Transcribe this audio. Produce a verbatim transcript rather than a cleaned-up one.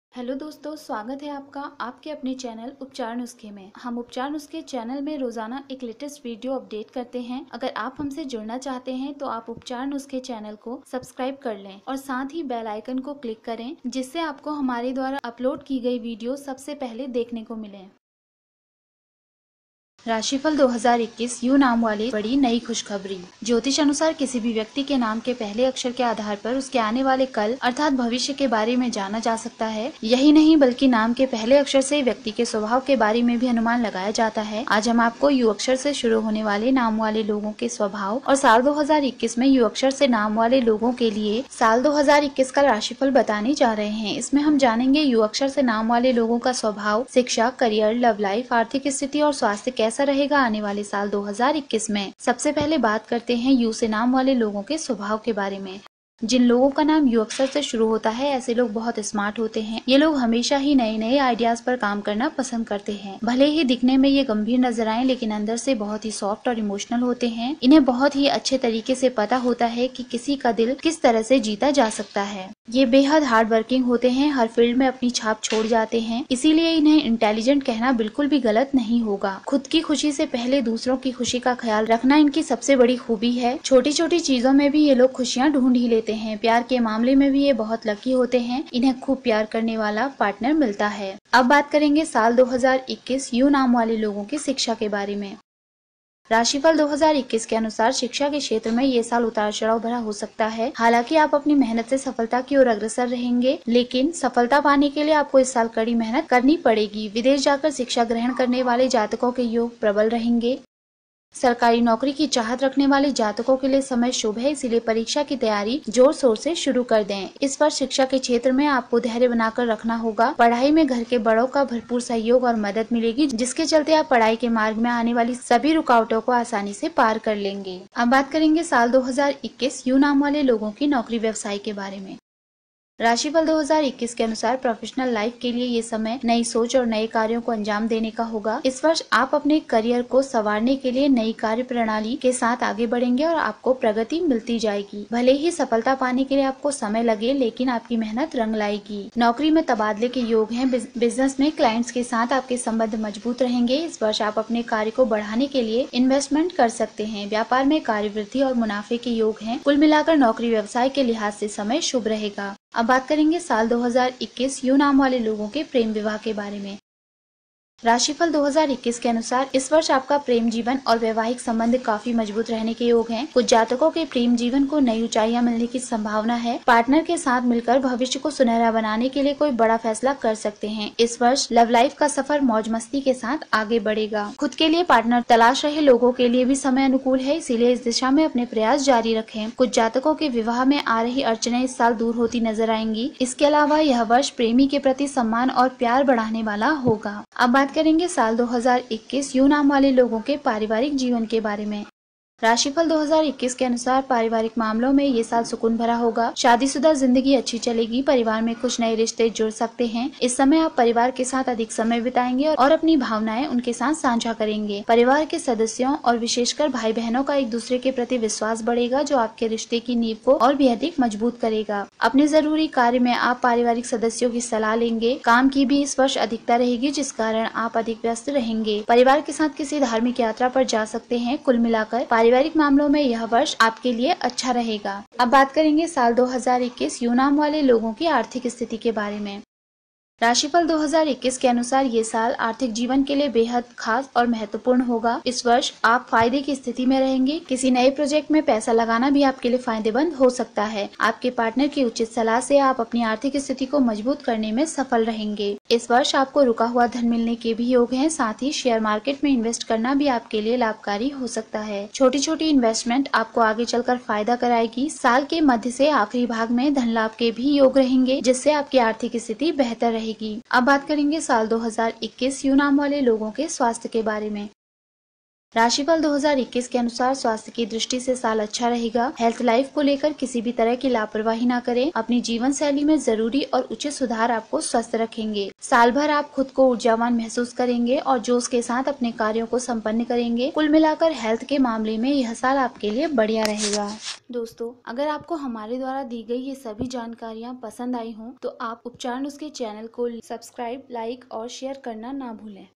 Hello दोस्तों, स्वागत है आपका आपके अपने चैनल उपचार नुस्खे में। हम उपचार नुस्खे चैनल में रोजाना एक लेटेस्ट वीडियो अपडेट करते हैं। अगर आप हमसे जुड़ना चाहते हैं तो आप उपचार नुस्खे चैनल को सब्सक्राइब कर लें और साथ ही बेल आइकन को क्लिक करें, जिससे आपको हमारे द्वारा अपलोड की गई वीडियो सबसे पहले देखने को मिले। राशिफल दो हज़ार इक्कीस यू नाम वाली बड़ी नई खुशखबरी। ज्योतिष अनुसार किसी भी व्यक्ति के नाम के पहले अक्षर के आधार पर उसके आने वाले कल अर्थात भविष्य के बारे में जाना जा सकता है। यही नहीं बल्कि नाम के पहले अक्षर से व्यक्ति के स्वभाव के बारे में भी अनुमान लगाया जाता है। आज हम आपको यू अक्षर से शुरू होने वाले नाम वाले लोगों के स्वभाव और साल दो हज़ार इक्कीस में यू अक्षर से नाम वाले लोगों के लिए साल दो हज़ार इक्कीस का राशिफल बताने जा रहे हैं। इसमें हम जानेंगे यू अक्षर से नाम वाले लोगों का स्वभाव, शिक्षा, करियर, लव लाइफ, आर्थिक स्थिति और स्वास्थ्य कैसा रहेगा आने वाले साल दो हज़ार इक्कीस में। सबसे पहले बात करते हैं यू से नाम वाले लोगों के स्वभाव के बारे में। जिन लोगों का नाम यू अक्षर से शुरू होता है, ऐसे लोग बहुत स्मार्ट होते हैं। ये लोग हमेशा ही नए नए आइडियाज पर काम करना पसंद करते हैं। भले ही दिखने में ये गंभीर नजर आए, लेकिन अंदर से बहुत ही सॉफ्ट और इमोशनल होते हैं। इन्हें बहुत ही अच्छे तरीके से पता होता है कि किसी का दिल किस तरह से जीता जा सकता है। ये बेहद हार्ड वर्किंग होते हैं, हर फील्ड में अपनी छाप छोड़ जाते हैं, इसीलिए इन्हें इंटेलिजेंट कहना बिल्कुल भी गलत नहीं होगा। खुद की खुशी से पहले दूसरों की खुशी का ख्याल रखना इनकी सबसे बड़ी खूबी है। छोटी छोटी चीजों में भी ये लोग खुशियाँ ढूंढ ही लेते हैं। प्यार के मामले में भी ये बहुत लकी होते हैं, इन्हें खूब प्यार करने वाला पार्टनर मिलता है। अब बात करेंगे साल दो हज़ार इक्कीस यू नाम वाले लोगों की शिक्षा के बारे में। राशिफल दो हज़ार इक्कीस के अनुसार शिक्षा के क्षेत्र में ये साल उतार चढ़ाव भरा हो सकता है। हालांकि आप अपनी मेहनत से सफलता की ओर अग्रसर रहेंगे, लेकिन सफलता पाने के लिए आपको इस साल कड़ी मेहनत करनी पड़ेगी। विदेश जाकर शिक्षा ग्रहण करने वाले जातकों के योग प्रबल रहेंगे। सरकारी नौकरी की चाहत रखने वाले जातकों के लिए समय शुभ है, इसीलिए परीक्षा की तैयारी जोर शोर से शुरू कर दें। इस वर्ष शिक्षा के क्षेत्र में आपको धैर्य बनाकर रखना होगा। पढ़ाई में घर के बड़ों का भरपूर सहयोग और मदद मिलेगी, जिसके चलते आप पढ़ाई के मार्ग में आने वाली सभी रुकावटों को आसानी से पार कर लेंगे। अब बात करेंगे साल दो हज़ार इक्कीस यू नाम वाले लोगों की नौकरी व्यवसाय के बारे में। राशिफल दो हज़ार इक्कीस के अनुसार प्रोफेशनल लाइफ के लिए ये समय नई सोच और नए कार्यों को अंजाम देने का होगा। इस वर्ष आप अपने करियर को संवारने के लिए नई कार्य प्रणाली के साथ आगे बढ़ेंगे और आपको प्रगति मिलती जाएगी। भले ही सफलता पाने के लिए आपको समय लगे, लेकिन आपकी मेहनत रंग लाएगी। नौकरी में तबादले के योग हैं। बिजनेस में क्लाइंट्स के साथ आपके संबंध मजबूत रहेंगे। इस वर्ष आप अपने कार्य को बढ़ाने के लिए इन्वेस्टमेंट कर सकते हैं। व्यापार में कार्य वृद्धि और मुनाफे के योग हैं। कुल मिलाकर नौकरी व्यवसाय के लिहाज से समय शुभ रहेगा। अब बात करेंगे साल दो हज़ार इक्कीस यू नाम वाले लोगों के प्रेम विवाह के बारे में। राशिफल दो हज़ार इक्कीस के अनुसार इस वर्ष आपका प्रेम जीवन और वैवाहिक संबंध काफी मजबूत रहने के योग हैं। कुछ जातकों के प्रेम जीवन को नई ऊंचाइयां मिलने की संभावना है। पार्टनर के साथ मिलकर भविष्य को सुनहरा बनाने के लिए कोई बड़ा फैसला कर सकते हैं। इस वर्ष लव लाइफ का सफर मौज मस्ती के साथ आगे बढ़ेगा। खुद के लिए पार्टनर तलाश रहे लोगों के लिए भी समय अनुकूल है, इसीलिए इस दिशा में अपने प्रयास जारी रखें। कुछ जातकों के विवाह में आ रही अड़चनें इस साल दूर होती नजर आएंगी। इसके अलावा यह वर्ष प्रेमी के प्रति सम्मान और प्यार बढ़ाने वाला होगा। अब बात करेंगे साल दो हज़ार इक्कीस यू नाम वाले लोगों के पारिवारिक जीवन के बारे में। राशिफल दो हज़ार इक्कीस के अनुसार पारिवारिक मामलों में ये साल सुकून भरा होगा। शादीशुदा जिंदगी अच्छी चलेगी। परिवार में कुछ नए रिश्ते जुड़ सकते हैं। इस समय आप परिवार के साथ अधिक समय बिताएंगे और अपनी भावनाएं उनके साथ साझा करेंगे। परिवार के सदस्यों और विशेषकर भाई बहनों का एक दूसरे के प्रति विश्वास बढ़ेगा, जो आपके रिश्ते की नींव को और भी अधिक मजबूत करेगा। अपने जरूरी कार्य में आप पारिवारिक सदस्यों की सलाह लेंगे। काम की भी इस वर्ष अधिकता रहेगी, जिस कारण आप अधिक व्यस्त रहेंगे। परिवार के साथ किसी धार्मिक यात्रा पर जा सकते हैं। कुल मिलाकर पारिवारिक मामलों में यह वर्ष आपके लिए अच्छा रहेगा। अब बात करेंगे साल दो हज़ार इक्कीस यू नाम वाले लोगों की आर्थिक स्थिति के बारे में। राशिफल दो हज़ार इक्कीस के अनुसार ये साल आर्थिक जीवन के लिए बेहद खास और महत्वपूर्ण होगा। इस वर्ष आप फायदे की स्थिति में रहेंगे। किसी नए प्रोजेक्ट में पैसा लगाना भी आपके लिए फायदेमंद हो सकता है। आपके पार्टनर की उचित सलाह से आप अपनी आर्थिक स्थिति को मजबूत करने में सफल रहेंगे। इस वर्ष आपको रुका हुआ धन मिलने के भी योग हैं। साथ ही शेयर मार्केट में इन्वेस्ट करना भी आपके लिए लाभकारी हो सकता है। छोटी छोटी इन्वेस्टमेंट आपको आगे चलकर फायदा कराएगी। साल के मध्य से आखिरी भाग में धन लाभ के भी योग रहेंगे, जिससे आपकी आर्थिक स्थिति बेहतर रहेगी। अब बात करेंगे साल दो हज़ार इक्कीस यू नाम वाले लोगों के स्वास्थ्य के बारे में। राशिफल दो हज़ार इक्कीस के अनुसार स्वास्थ्य की दृष्टि से साल अच्छा रहेगा। हेल्थ लाइफ को लेकर किसी भी तरह की लापरवाही ना करें। अपनी जीवन शैली में जरूरी और उचित सुधार आपको स्वस्थ रखेंगे। साल भर आप खुद को ऊर्जावान महसूस करेंगे और जोश के साथ अपने कार्यों को संपन्न करेंगे। कुल मिलाकर हेल्थ के मामले में यह साल आपके लिए बढ़िया रहेगा। दोस्तों, अगर आपको हमारे द्वारा दी गई ये सभी जानकारियाँ पसंद आई हों तो आप उपचार नुस्खे चैनल को सब्सक्राइब, लाइक और शेयर करना ना भूलें।